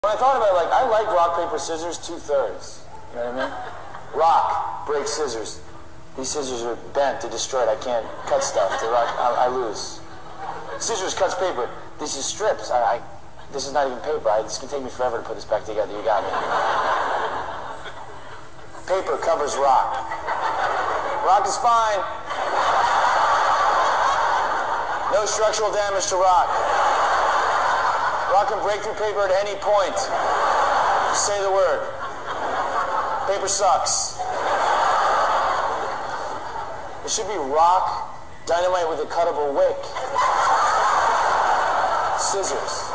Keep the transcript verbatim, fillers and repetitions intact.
When I thought about it, like, I like rock, paper, scissors two-thirds. You know what I mean? Rock, break scissors. These scissors are bent, they're destroyed. I can't cut stuff. The rock, I, I lose. Scissors cuts paper. This is strips. I, I, this is not even paper. I, this can take me forever to put this back together. You got me. Paper covers rock. Rock is fine. No structural damage to rock. Rock can break through paper at any point. Just say the word. Paper sucks. It should be rock, dynamite with a cuttable wick. Scissors.